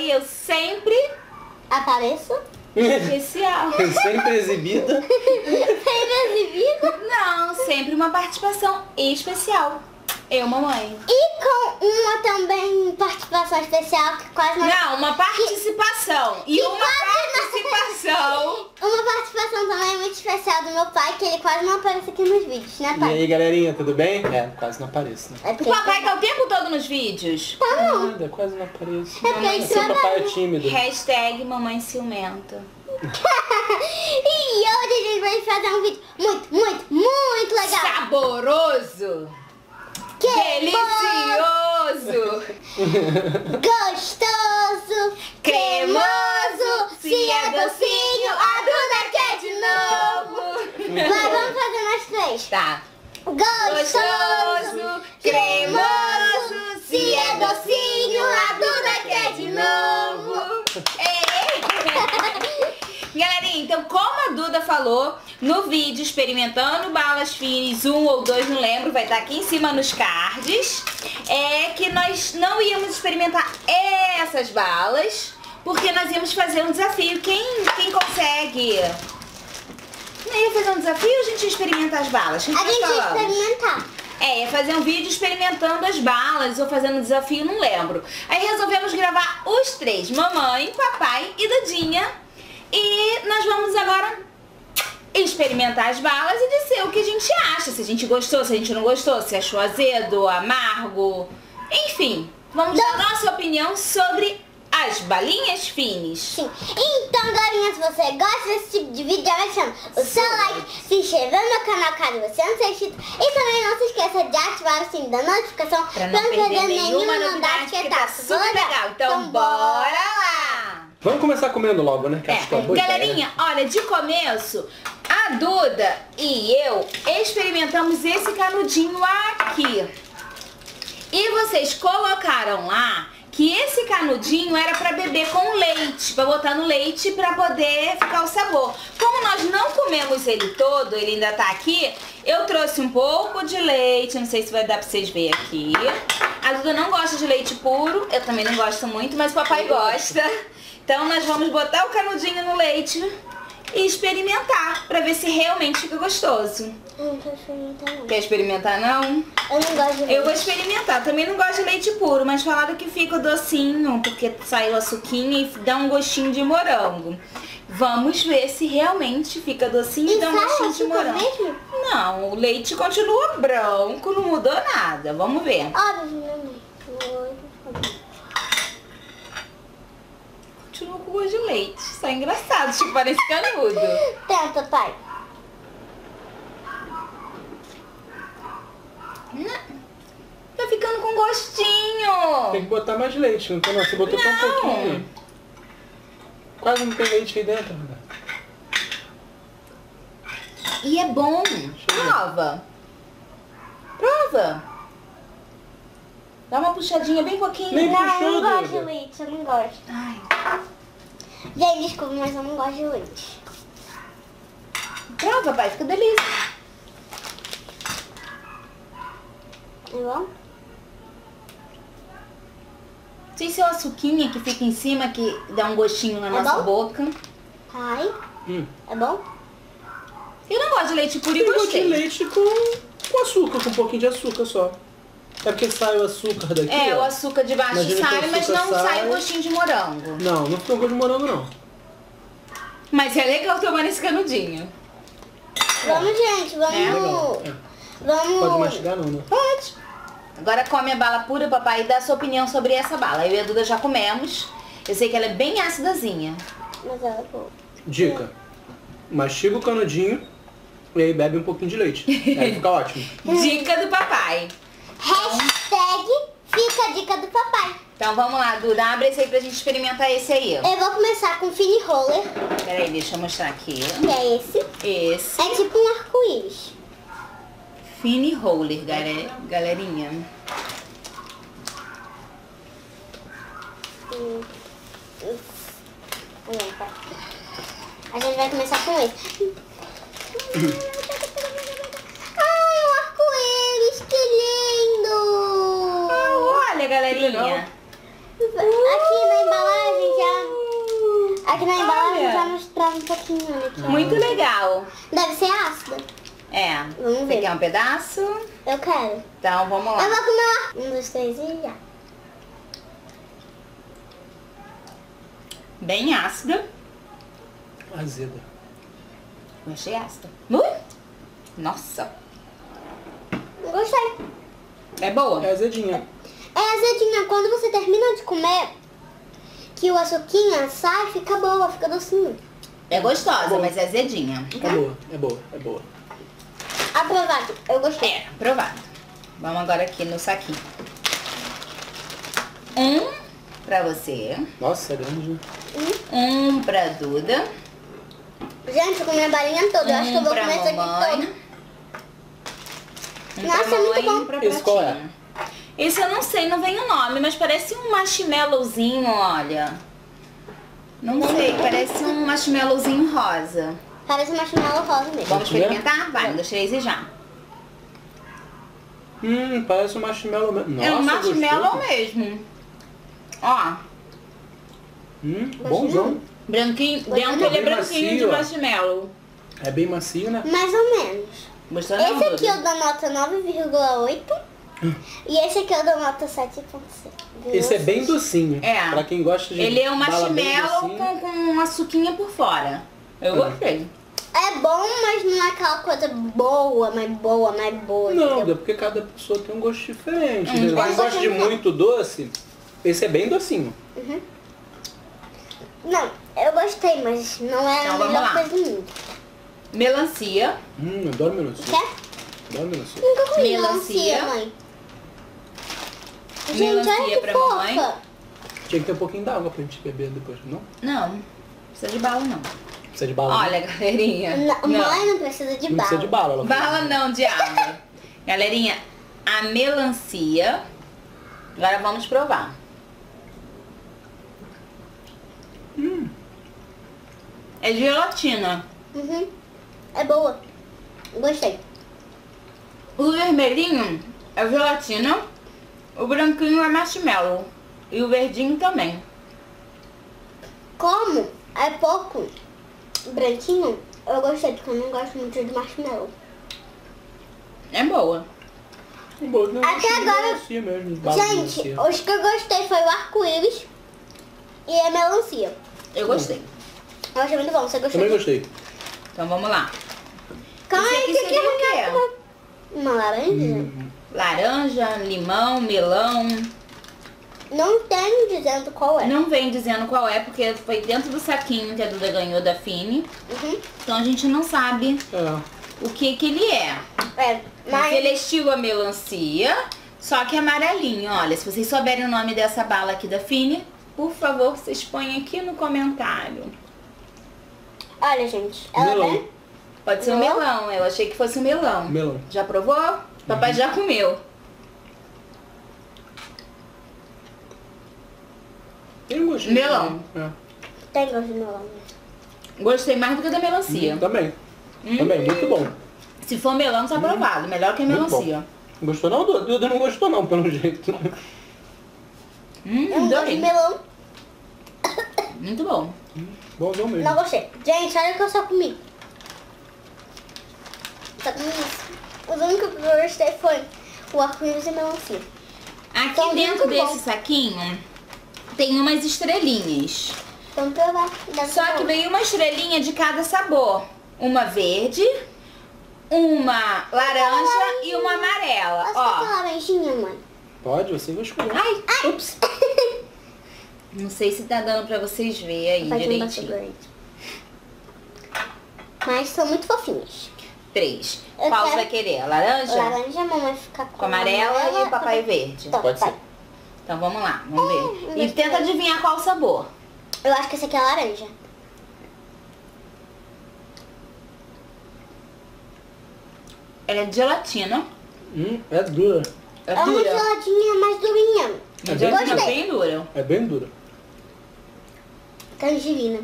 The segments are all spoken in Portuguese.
eu sempre apareço. Especial. Sempre exibida. Sempre exibida. Não, sempre uma participação especial. Eu, mamãe. E com uma também participação especial que quase não... uma participação. E uma participação. Uma participação também muito especial do meu pai, que ele quase não aparece aqui nos vídeos, né, pai? E aí, galerinha, tudo bem? É, quase não apareço, né? O papai tá o tempo todo nos vídeos? Tá não. Nada, quase não apareço. É porque ele Seu papai é trabalha. tímido. Hashtag mamãe ciumenta. E hoje a gente vai fazer um vídeo muito legal. Saboroso. Delicioso. Gostoso. Cremoso. Se é docinho, a Duda quer de novo. Vai, vamos fazer nós três. Tá. Gostoso. Cremoso. Se é docinho, a Duda quer de novo. Galerinha, então como a Duda falou no vídeo experimentando balas finis 1 ou 2, não lembro, vai estar aqui em cima nos cards, é que nós não íamos experimentar essas balas, porque nós íamos fazer um desafio. Quem consegue? Não ia fazer um desafio ou a gente ia experimentar as balas? A gente ia experimentar. Ia fazer um vídeo experimentando as balas ou fazendo um desafio, não lembro. Aí resolvemos gravar os três, mamãe, papai e Dudinha. E nós vamos agora experimentar as balas e dizer o que a gente acha. Se a gente gostou, se a gente não gostou, se achou azedo, amargo. Enfim, vamos dar nossa opinião sobre as balinhas finis. Sim. Então, galerinha, se você gosta desse tipo de vídeo, já vai deixando o seu like, se inscrever no meu canal caso você não seja inscrito. E também não se esqueça de ativar o sininho da notificação pra não perder nenhuma novidade que tá super legal. Então bora lá! Vamos começar comendo logo, né? Que acho que é uma boa galerinha, ideia. olha, de começo, a Duda e eu experimentamos esse canudinho aqui. E vocês colocaram lá que esse canudinho era pra beber com leite, pra botar no leite pra poder ficar o sabor. Como nós não comemos ele todo, ele ainda tá aqui, eu trouxe um pouco de leite, não sei se vai dar pra vocês verem aqui. A Duda não gosta de leite puro, eu também não gosto muito, mas o papai gosta. Então nós vamos botar o canudinho no leite e experimentar, pra ver se realmente fica gostoso. Eu não quero experimentar não. Quer experimentar não? Eu não gosto de leite. Eu vou experimentar, também não gosto de leite puro, mas falaram que fica docinho, porque saiu a suquinha e dá um gostinho de morango. Vamos ver se realmente fica docinho e dá um gostinho de morango. Mesmo? Não, o leite continua branco, não mudou nada. Vamos ver. Continua com gosto de leite. Isso é engraçado, tipo, parece canudo. Tenta, pai. Tá ficando com gostinho. Tem que botar mais leite, não tem não. Você botou tão pouquinho. Quase não tem leite aí dentro, né? E é bom. Prova. Prova. Dá uma puxadinha bem pouquinho. Nem Não, eu puxou, não gosto de Duda. leite, eu não gosto. Ai. Gente, desculpa, mas eu não gosto de leite. Prova, pai. Fica delícia. É bom? Sem ser o açuquinha que fica em cima, que dá um gostinho na É nossa bom? boca. Pai, Hum. é bom? Eu não gosto de leite puro e Tem gosto de gostei. leite com açúcar, com um pouquinho de açúcar só. É porque sai o açúcar daqui, É, ó. o açúcar de baixo Imagina que sai, o mas açúcar não sai sai. o gostinho de morango. Não, não fica gosto de morango, não. Mas é legal tomar esse canudinho. Vamos, gente, vamos... Legal. É. Vamos... Pode mastigar não, né? Pode. Agora come a bala pura, papai, e dá a sua opinião sobre essa bala. Eu e a Duda já comemos. Eu sei que ela é bem acidazinha. Mas ela é boa. Dica. Mastiga o canudinho e aí bebe um pouquinho de leite. Aí fica ótimo. Dica do papai. Hashtag fica a dica do papai. Então vamos lá, Duda. Abre esse aí pra gente experimentar esse aí. Eu vou começar com o Fini Roller, Peraí, deixa eu mostrar aqui. que é esse. Esse. É tipo um arco-íris. Fini Roller, galerinha. A gente vai começar com esse. Ai, um arco-íris, que lindo! Olha, galerinha. Aqui na embalagem provar um pouquinho, olha aqui. Muito legal. Deve ser ácida. É. Vamos Você ver. quer um pedaço? Eu quero. Então vamos lá. Eu vou comer. 1, 2, 3 e já. Bem ácida. Azeda. Eu achei ácida. Nossa. Gostei. É boa? É azedinha. É azedinha. Quando você termina de comer, que o açuquinha sai, fica boa, fica docinho. É gostosa, Boa. mas é azedinha. É boa, é boa, é boa. Aprovado. Eu gostei. É, aprovado. Vamos agora aqui no saquinho. Um pra você. Nossa, é grande, né? Um pra Duda. Gente, eu comi a balinha toda. Eu acho que eu vou pra comer isso aqui mamãe. todo. Um Nossa, pra é muito mamãe bom. e um pra Esse qual é? pratinho. Esse eu não sei, não vem o nome, mas parece um marshmallowzinho, olha. Não sei, parece um marshmallowzinho rosa. Parece um marshmallow rosa mesmo. Vamos Quer ver? experimentar? Vai, 1, 2, 3 e já. Parece um marshmallow mesmo. Nossa, É um marshmallow gostoso. mesmo. Ó, Bonzão. branquinho, Gostou? dentro ele é Bem branquinho macio, de ó. marshmallow. É bem macio, né? Mais ou menos. Gostou não, Esse aqui Duda? eu dou nota 9,8. E esse aqui eu dou nota 7,6. Esse é bem docinho. É. Pra quem gosta de Ele é um bala bem marshmallow docinho. com uma açuquinha por fora. Eu gostei. É bom, mas não é aquela coisa boa, mais boa, mais boa. Não, entendeu? é porque cada pessoa tem um gosto diferente. Uhum. Quem gosta de muito doce, esse é bem docinho. Não, eu gostei, mas não é Então, a vamos melhor lá. coisa do mundo. Melancia. Adoro melancia. Quer? Adoro melancia. Nunca comi Melancia. melancia, mãe. Gente, Melancia olha que pra fofa. mamãe. Tinha que ter um pouquinho d'água pra gente beber depois, não? Não, não precisa de bala não. Precisa de bala. Olha, galerinha. Mãe não precisa de não bala. precisa de bala. Ela falou. Bala não, de água. Galerinha, a melancia. Agora vamos provar. É gelatina. É boa. Gostei. O vermelhinho é gelatina. O branquinho é marshmallow. E o verdinho também. Como é pouco branquinho, eu gostei, porque eu não gosto muito de marshmallow. É boa. Boa, não, Até acho que agora- melancia mesmo, bala de Gente, melancia. os que eu gostei foi o arco-íris e a melancia. Eu gostei. Eu achei muito bom, você gostou? Também gostei. Então vamos lá. Calma Esse aí, aqui que seria o quê? é uma laranja? Laranja, limão, melão. Não tem dizendo qual é. Não vem dizendo qual é, porque foi dentro do saquinho que a Duda ganhou da Fini. Então a gente não sabe É. o que ele é. É, Mas ele é mas estilo a melancia, só que amarelinho. Olha, se vocês souberem o nome dessa bala aqui da Fini, por favor, vocês põem aqui no comentário. olha, gente, ela Melão. vem. Pode ser o Melão? melão, eu achei que fosse o melão. Melão. Já provou? Papai já comeu. Tem um gostinho. Melão. É. Tem gosto de melão. Gostei mais do que da melancia. Também. Também, muito bom. Se for melão, tá aprovado. Melhor que a Muito melancia. Gostou não, Duda? Duda não gostou não, pelo jeito. Eu não gosto de Adorei. melão. Muito bom. Bonzão mesmo. Não gostei. Gente, olha o que eu só comi. Só comi isso. Os únicos que eu gostei foi o arco-íris e a melancia. Aqui Tá dentro muito desse bom. saquinho tem umas estrelinhas. Vamos provar. Deve Só ser que bom. veio uma estrelinha de cada sabor. Uma verde, uma laranja e uma amarela. Posso Ó. pegar laranjinha, mãe? Pode, você vai escolher. Ai, Ups. não sei se tá dando pra vocês verem aí Faz um direitinho. bastante. Mas são muito fofinhos. 3. Eu Qual você quero- vai querer? A laranja? Laranja, a mamãe fica Com amarela e o papai verde. Então, Pode vai. ser. Então vamos lá, vamos ver. E mas tenta peraí. adivinhar qual o sabor. Eu acho que esse aqui é laranja. Ela é de gelatina. É dura. É É uma dura. geladinha mais durinha. É Gelatina gostei. bem dura. É bem dura. Tangerina.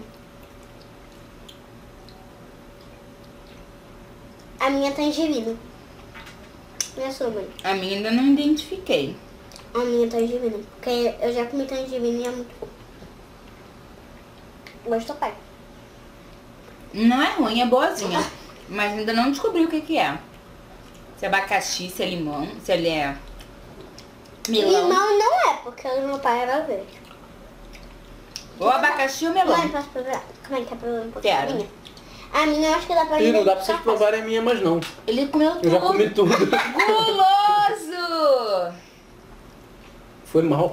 A minha é tangerina. E a sua, mãe? A minha ainda não identifiquei. A minha é tangerina. Porque eu já comi tangerina e é muito bom. Gosto do pai. Não é ruim, é boazinha. Mas ainda não descobri o que que é. Se é abacaxi, se é limão, se ele é melão. Limão não é, porque o meu pai era verde. Ou abacaxi ou melão. Mãe, posso provar? Como é que é provar um pouquinho? Quero. A minha? A minha eu acho que dá pra E não dá pra identificar vocês provarem a minha mais não. Ele comeu tudo. Eu já comi tudo. Guloso! Foi mal.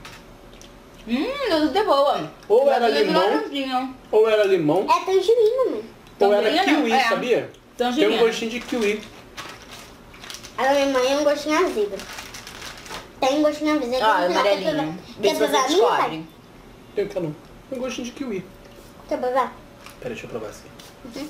Tudo é boa. Ou era Tudo é limão. laranjinha. Ou era limão, É tangerina, mãe. ou era Tangerina não, kiwi, é. sabia? Tangerina. Tem um gostinho de kiwi. A da minha mãe é um gostinho azedo. Tem um gostinho azedo. Ó, amarelinho. Vê Quer se você provar a minha, pai? descobre. Tem que não. Tem um gostinho de kiwi. Quer provar? Pera, deixa eu provar assim.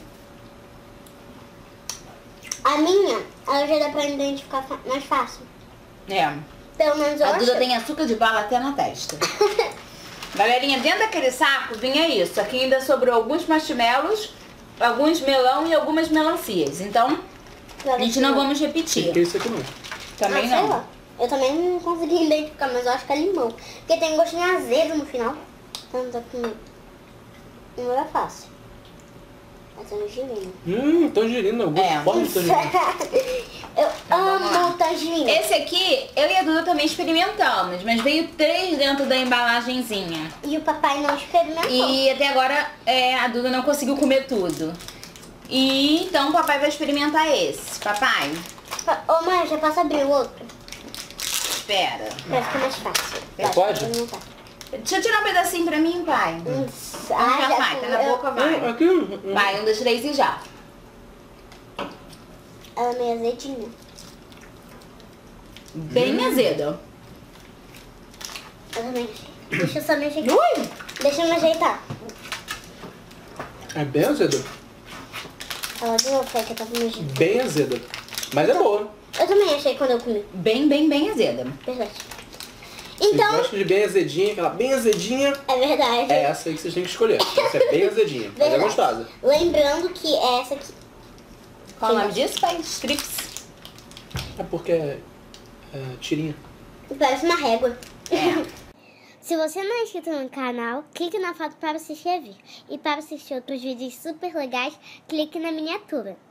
A minha, ela já dá pra identificar mais fácil. É. Pelo menos eu A Duda acho. tem açúcar de bala até na testa. Galerinha, dentro daquele saco vinha isso. Aqui ainda sobrou alguns marshmallows, alguns melão e algumas melancias. Então, a gente não vamos Não repetir. tem isso aqui não. Também sei não. lá. Eu também não consegui identificar, mas eu acho que é limão. Porque tem um gostinho azedo no final. Então tá com... Não era fácil. É tangerina. Tangerina. Eu gosto É. forte de tangerina. Eu vamos lá. amo tangerina. Esse aqui, eu e a Duda também experimentamos, mas veio 3 dentro da embalagenzinha. E o papai não experimentou. E até agora a Duda não conseguiu comer tudo. E então o papai vai experimentar esse. Papai, Ô mãe, já posso abrir o outro? espera. Pra ficar mais fácil. Pode? Deixa eu tirar um pedacinho pra mim, pai. Já vai, tá na boca, vai. Aqui. Vai, 1, 2, 3 e já. Ela é meio azedinha. Bem azeda. Eu também achei. Deixa eu só me ajeitar. Ui! Deixa eu me ajeitar. É bem azeda. Ela de novo, foi que eu tava me ajeitando. Bem azeda. Mas é boa. Eu também achei quando eu comi. Bem azeda. Verdade. Vocês Então, gostam de bem azedinha, aquela bem azedinha. é verdade. É essa aí que vocês têm que escolher. Essa é bem azedinha, mas é Verdade. gostosa. Lembrando que é essa aqui. Qual o nome disso, pai? Strips. É porque é tirinha. Parece uma régua. É. Se você não é inscrito no canal, clique na foto para se inscrever. E para assistir outros vídeos super legais, clique na miniatura.